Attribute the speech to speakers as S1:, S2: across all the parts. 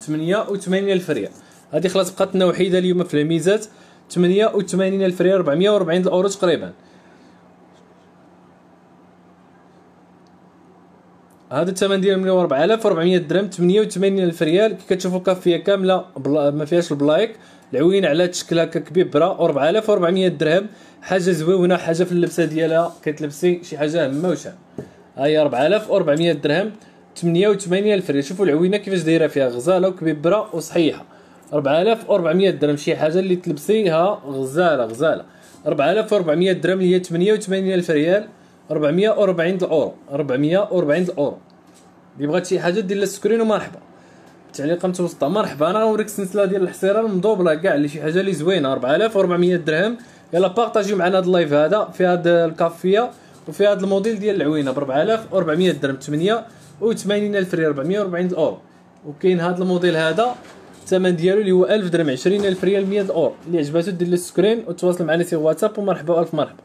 S1: 88,000 ريال. هذه خلاص بقات لنا وحيده اليوم في الميزات. 88,000 ريال 440 الاورو تقريبا. هذا الثمن ديالهم هو 4400 درهم. 88,000 ريال. كي كتشوفوا كافيه كامله ما فيهاش البلايك، العوين على هاد الشكل هكا كبيبره. 4400 درهم. حاجه زويونه، حاجه في اللبسه ديالها كتلبسي شي حاجه هامه وشان. ها هي 4400 درهم. 88,000 ريال. شوفوا العوينه كيفاش دايره فيها غزاله وكبيبره وصحيحه. 4400 درهم شي حاجه اللي تلبسيها غزاله غزاله. 4400 درهم اللي هي 88,000 ريال. 440 الاورو. 440 الاورو. اللي بغات شي حاجه دير لها سكرين ومرحبا. التعليق متوسطه مرحبا. انا غنوريك السلسله ديال الحصيره المضوبله كاع اللي شي حاجه اللي زوينه. 4400 درهم. يلا بارطاجيو معنا هذا اللايف هذا في هذا الكافيه وفي هذا الموديل ديال العوينه ب 4400 درهم. 88,000 ريال. 440 الاورو. وكاين هذا الموديل هذا الثمن ديالو اللي هو 1000 درهم. 20,000 ريال 100 الاورو. اللي عجباتو دير له سكرين وتواصل معنا في واتساب ومرحبا والف مرحبا.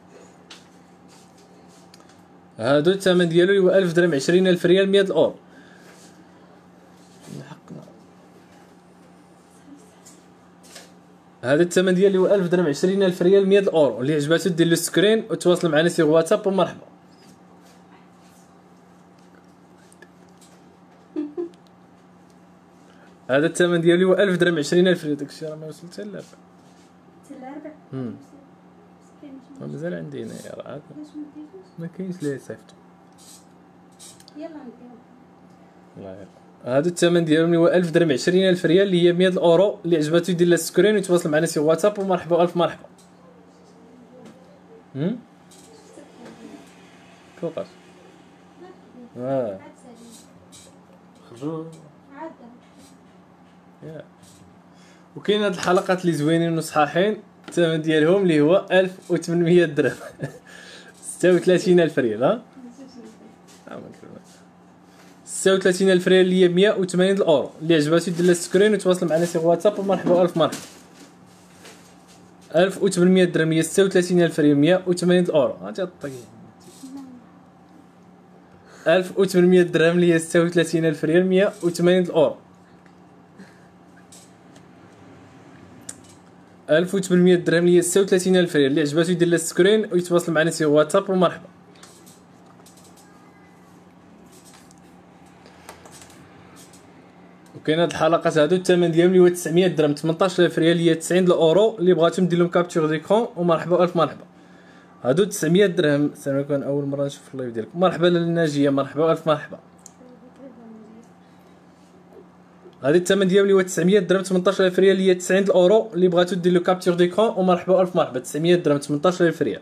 S1: هادو الثمن ديالو اللي هو 1000 درهم. 20,000 ريال 100 الاورو. هذا الثمن ديالو هو 1000 درهم. 20,000 ريال 100 الاورو. اللي عجباتو دير له سكرين وتواصل معنا في واتساب ومرحبا. هذا الثمن ديالو هو 1000 درهم. 20,000 ريال. داكشي راه ما وصل حتى ل 4. مازال عندي هنايا راه ما كاينش اللي صيفطو. يلا نديرو. هذا الثمن ديالهم هو 1000 درهم. 20,000 ريال اللي هي 100 الاورو. اللي عجباتو يدير لها سكرين ويتواصل معنا في واتساب ومرحبا والف مرحبا. فوقاش خرجوا وكاين هاد الحلقات اللي زوينين وصحاحين. الثمن ديالهم اللي هو 1800 درهم. 36,000 ريال. ها 36,000 ريال اللي هي 180 الاورو. اللي عجباتو دير لها سكرين وتواصل معنا في واتساب ومرحبا والف مرحبا. 1800 درهم هي 36,000 ريال 180 الاورو. هاتي الطيب. 1800 درهم اللي هي 36,000 ريال 180 الاورو. 1800 درهم اللي هي 36,000 ريال. اللي عجباتو يدير لها سكرين ويتواصل معنا في واتساب ومرحبا. وكاين هاد الحلقات هادو الثمن ديالهم اللي هو 900 درهم. 18,000 ريال هي 90 الاورو. اللي بغاتو ندير لهم كابتور ديكرون ومرحبا والف مرحبا. هادو 900 درهم. السلام عليكم. اول مره نشوف اللايف ديالكم. مرحبا للناجيه. مرحبا والف مرحبا. هادي الثمن ديالهم اللي هو 900 درهم. 18,000 ريال هي 90 الاورو. اللي بغاتو دير له كابتور ديكرون ومرحبا والف مرحبا. 900 درهم. 18,000 ريال.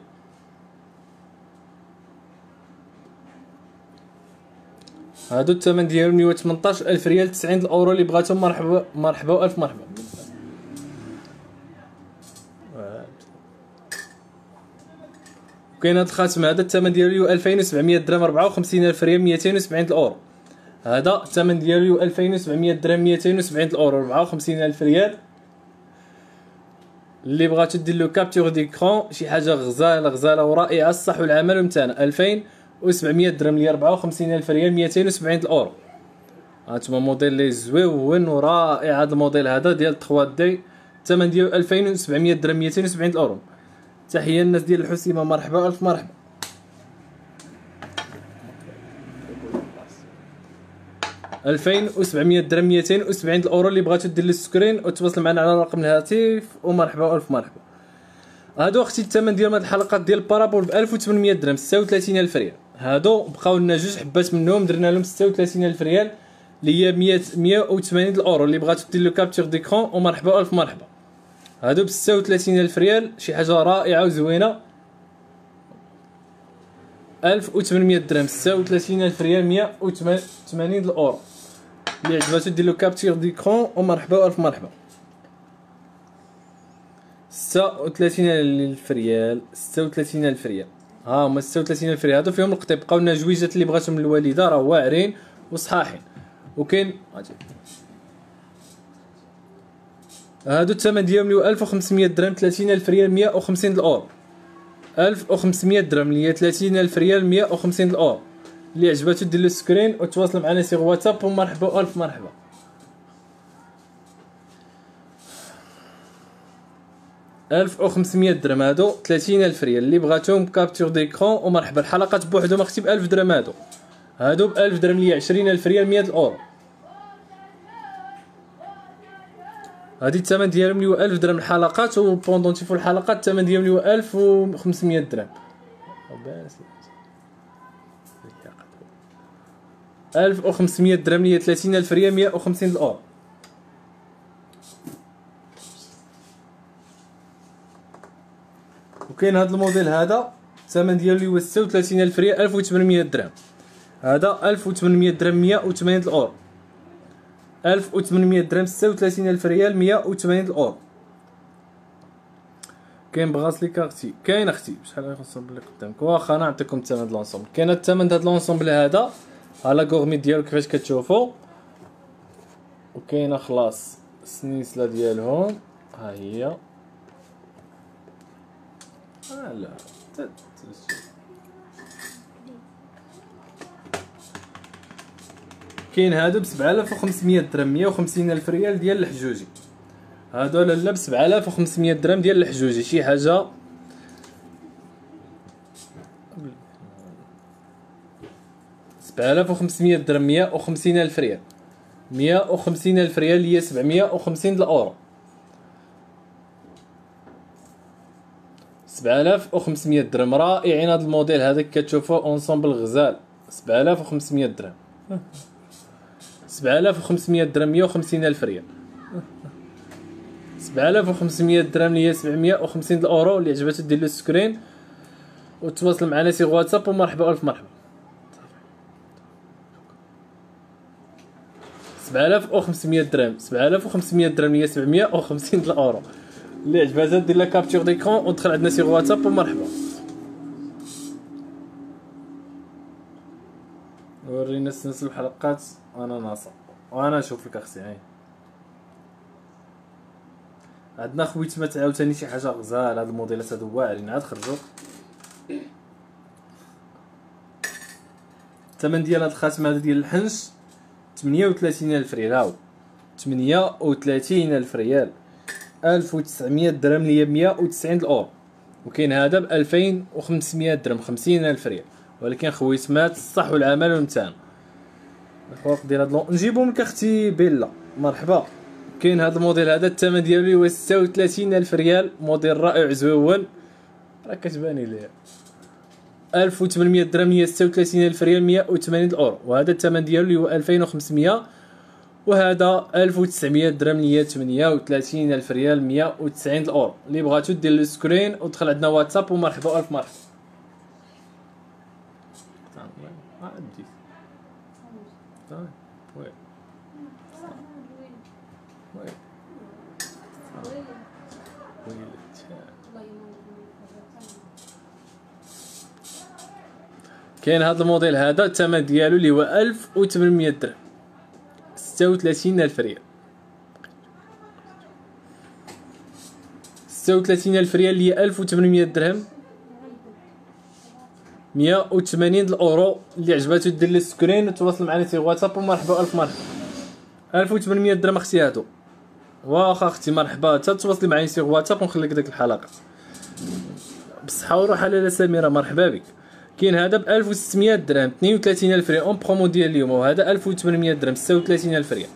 S1: هادو الثمن ديالهم اللي هو 18,000 ريال 90 الاورو. اللي بغاتهم مرحبا مرحبا والف مرحبا. كاين هاد الخاتم هذا الثمن ديالو هو 2700 درهم. 54,000 ريال 270 الاورو. هذا الثمن ديالو هو 2700 درهم 270 الاورو. 54,000 ريال. اللي بغاتو دير له كابتور ديكرون شي حاجه غزاله غزاله ورائعه. الصح والعمل ومتانه. 2700 درهم اللي 54,000 ريال 270 الاورو. هانتوما موديل لي زويون ورائع. هذا الموديل هذا ديال 3 دي الثمن ديالو 2700 درهم 270 الاورو. تحيه للناس ديال الحسيمه. مرحبا الف مرحبا. 2700 درهم 270 الاورو. اللي بغاتو دير لي سكرين وتواصل معنا على رقم الهاتف ومرحبا والف مرحبا. هادو اختي الثمن ديال هاد الحلقات ديال البارابول ب 1800 درهم. 36,000 ريال. هادو بقاو لنا جوج حبات منهم درنا لهم 36,000 ريال اللي هي 180 الاورو. اللي بغاتو دير له كابتور ديكرون ومرحبا والف مرحبا. هادو ب 36,000 ريال شي حاجه رائعه وزوينه. 1800 درهم. 36,000 ريال 180 الاورو. اللي عجباتو دير له كابتور ديكرون ومرحبا والف مرحبا. 36,000 ريال. 36,000 ريال. ها هما 36,000 ريال. هادو فيهم القطيب. بقاو لنا جويجات اللي بغاتهم الوالده راه واعرين وصحاحين. وكاين هادو الثمن ديالهم اللي هو 1500 درهم. 30,000 ريال 150 الاورو. 1500 درهم اللي هي 30,000 ريال 150 الاورو. اللي عجباتو دير له سكرين وتواصل معنا في واتساب ومرحبا والف مرحبا. 1500 درهم هادو 30000 ريال. اللي بغاتهم كابتور ديكرون ومرحبا. الحلقات بوحدهم اختي ب 1000 درهم. هادو ب 1000 درهم اللي هي 20000 ريال 100 اورو. هادي الثمن ديالهم اللي هو 1000 درهم الحلقات، و بوندون تيفو الحلقات الثمن ديالهم اللي هو 1500 درهم. 1500 درهم اللي هي 30000 ريال 150 اورو. وكاين هذا الموديل هذا الثمن ديالو اللي هو 36000 ريال 1800 درهم. هذا 1800 درهم 180 اورو. 1800 درهم 36000 ريال 180 اورو. كاين بغاسليك اختي، كاين اختي شحال غنصوب اللي قدامك. واخا انا نعطيكم الثمن ديال لونسومبل. كاين الثمن ديال لونسومبل هذا على غورمي ديالو كيفاش كتشوفوا، وكاينه خلاص السنيسله ديالهم ها هي. لا كاين هادو ب 7500 درهم 150000 ريال ديال الحجوجي. هادو لالا ب 7500 درهم ديال الحجوجي، شي حاجه 7500 درهم 150000 ريال 150000 ريال اللي هي 750 الاورو. 7500 درهم رائعين. هذا الموديل هذا كتشوفوا اونسومبل غزال 7500 درهم. 7500 درهم 150000 ريال. 7500 درهم اللي هي 750 الاورو. اللي عجباتو دير له سكرين وتواصل معنا سي واتساب ومرحبا الف مرحبا. 7500 درهم 7500 درهم هي 750 الاورو. اللي عجباتها دير لها كابتور ديكرون ودخل عندنا سي واتساب ومرحبا. ورينا سلسل الحلقات وانا ناصر وانا نشوف لك اختي. هاي عندنا خويتمات عاوتاني شي حاجه غزال. هاد الموديلات هادو واعرين عاد خرجوا. الثمن ديال هاد الخاتم هذا ديال الحنش 38000 ريال. هاو 38000 ريال 1900 درهم اللي هي 190 الاورو. وكاين هذا ب 2500 درهم 50000 ريال. ولكن خويتمات الصح والعمل والمتان. الفرق ديال هاد نجيبهم لك اختي بيلا مرحبا. كاين هذا الموديل هذا الثمن ديالو هو 36000 ريال. موديل رائع زويون راه كتباني ليا. 1800 درهم هي 36000 ريال 180 الاورو. وهذا الثمن ديالو اللي هو 2500. وهذا 1900 درهم اللي هي 38000 ريال 190 الاورو. اللي بغاتو دير لو سكرين ودخل عندنا واتساب ومرحبا الف مرحبا. كاين هذا الموديل هذا الثمن ديالو اللي هو 1800 درهم 36000 ريال. 36000 ريال اللي هي 1800 درهم 180 الاورو. اللي عجباتو دير لي سكرين وتواصل معنا في واتساب ومرحبا الف مرحبا. 1800 درهم اختي هادو. واخا اختي مرحبا حتى تواصلي معايا في واتساب ونخليك ديك الحلقه بصحه وراحه. لاله سميره مرحبا بك. كاين هذا ب 1600 درهم 32000 ريال اون برومو ديال اليوم. وهذا 1800 درهم 36000 ريال.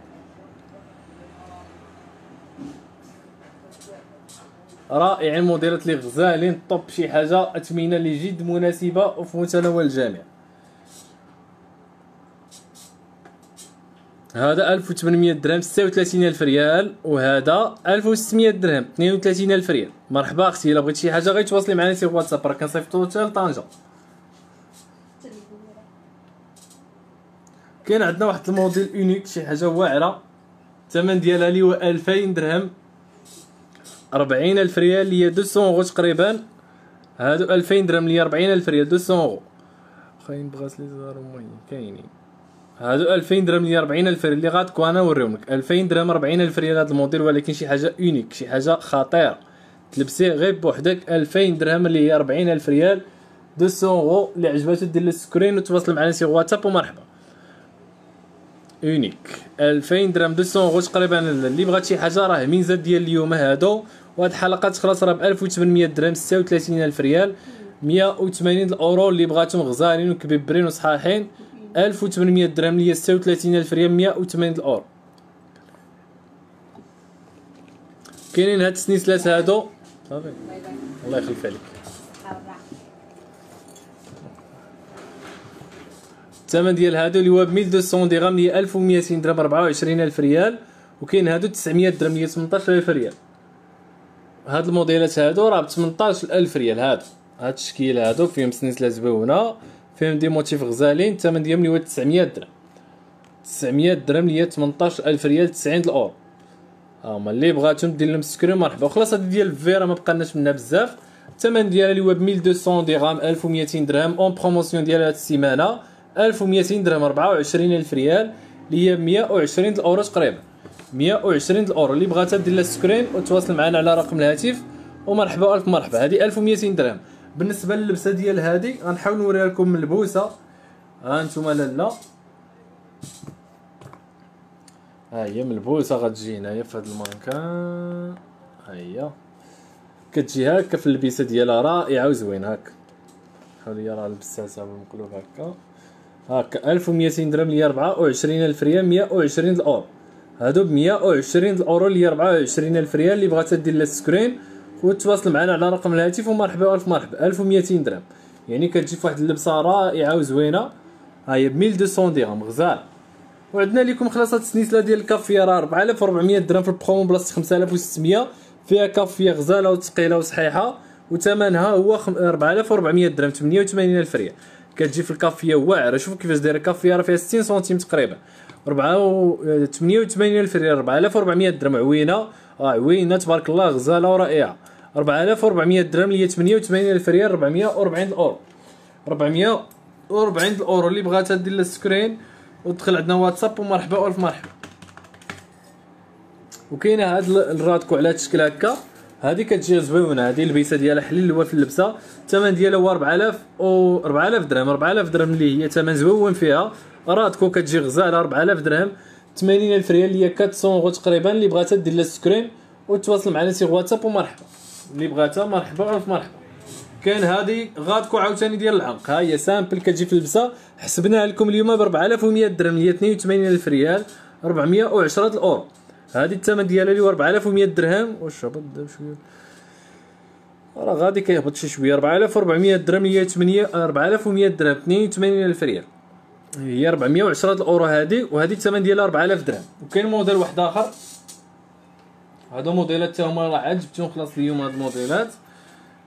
S1: رائعين موديلات لي غزالين طوب. شي حاجه اثمنه اللي جد مناسبه وفي متناول الجميع. هذا 1800 درهم 36000 ريال. وهذا 1600 درهم 32000 ريال. مرحبا اختي. الا بغيتي شي حاجه غير تواصلي معنا في واتساب راه كنصيفطو حتى لطنجه. كاين عندنا واحد الموديل اونيك شي حاجه واعره. الثمن ديالها اللي هو 2000 درهم 40000 ريال اللي هي 200 اورو تقريبا. هادو 2000 درهم اللي هي 40000 ريال 200 اورو. خاين بغاس لي زهر المهم كاينين. هادو 2000 درهم اللي هي 40000 ريال اللي غاتكون انا نوريهم لك. 2000 درهم 40000 ريال هذا الموديل. ولكن شي حاجه اونيك شي حاجه خطيره تلبسيه غير بوحدك. 2000 درهم اللي هي 40000 ريال 200 اورو. اللي عجباتو دير السكرين وتواصل معنا في واتساب ومرحبا. اونيك 2000 درهم 200 اورو تقريبا. اللي بغات شي حاجه راه ميزات ديال اليوم هادو. وهاد الحلقه تخلص راه ب 1800 درهم 36000 ريال 180 الاورو اللي بغاتهم غزالين وكبيبرين وصحاحين 1800 درهم اللي هي 36000 ريال 180 الاورو. كاينين هاد السنيسلات هادو صافي الله يخلف عليك. الثمن ديال هادو اللي هو ب 1200 درهم اللي هي 1200 درهم 24000 ريال، وكاين هادو 900 درهم اللي هي 18000 ريال. هاد الموديلات هادو راه ب 18000 ريال. هاد الشكل هادو فيهم سنيسله زويونه فيهم دي موتيف غزالين. الثمن ديالهم اللي هو 900 درهم 900 درهم اللي هي 18000 ريال 90 الاورو. هما اللي بغاتهم دير لهم سكرين مرحبا. وخلاص هاد ديال الفيرا ما بقالناش منها بزاف. الثمن ديالها اللي هو ب 1200 درهم 1200 درهم اون بروموسيون ديال هاد السيمانه 1200 درهم 24000 ريال اللي هي 120 الاورو تقريبا 120 الاورو. اللي بغاتها دير لها سكرين وتواصل معنا على رقم الهاتف ومرحبا الف مرحبا. هذه 1200 درهم. بالنسبه للبسه ديال هذه غنحاول نوريها لكم من البوسه. ها نتوما لالا ها هي من البوسه غتجي هنايا في هذا المانكان. ها هي كتجي هكا في اللبسه ديالها رائعه وزوينه هكا. حاولي راه لبستها بالمقلوب هكا 1200 درهم اللي هي 24000 ريال 120 الاورو. هادو ب 120 الاورو اللي هي 24000 ريال. اللي بغات دير لها سكرين وتواصل معنا على رقم الهاتف ومرحبا الف مرحبا. 1200 درهم يعني كتجي في واحد اللبسه رائعه وزوينه. ها هي ب 1200 درهم غزال. وعندنا لكم خلاص هاد السنيسله ديال الكافيه راه 4400 درهم في البرومو بلاصه 5600. فيها كافيه غزاله وثقيله وصحيحه وثمنها هو 4400 درهم 88000 ريال. كتجي في الكافيه واعره. شوفوا كيفاش دايره الكافيه راه فيها 60 سنتيم تقريبا 88000 ريال 4400 درهم عوينه. عوينه تبارك الله غزاله ورائعه. 4400 درهم اللي هي 88000 ريال 440 الاورو 440 الاورو. اللي بغاتها دير لها سكرين ودخل عندنا واتساب ومرحبا والف مرحبا. وكاينه هاد الرادكو على هاد الشكل هكا. هذه كتجي زوينه. هذه البيسه ديالها حليل اللي هو في اللبسه. الثمن ديالها هو 4000 درهم 4000 درهم اللي هي ثمن زوين فيها. رادكو كتجي غزاله 4000 درهم 80000 ريال اللي هي 400 اورو تقريبا. اللي بغاتها دير لها سكرين وتواصل معنا سيغ واتساب ومرحبا. اللي بغاتها مرحبا الف مرحبا. كاين هذه غادكو عاوتاني ديال العنق. ها هي سامبل كتجي في اللبسه. حسبناها لكم اليوم ب 4100 درهم اللي هي 82000 ريال 410 الاورو. هذه الثمن ديالها اللي هو 4100 درهم. واش هبط شويه راه غادي كيهبط شي شويه. 4400 درهم اللي هي 4100 درهم 82000 ريال هي 410 الاورو هذه. وهذه الثمن ديالها 4000 درهم. وكاين موديل واحد اخر. هادو موديلات حتى هما راه عاد جبتهم خلاص اليوم. هاد الموديلات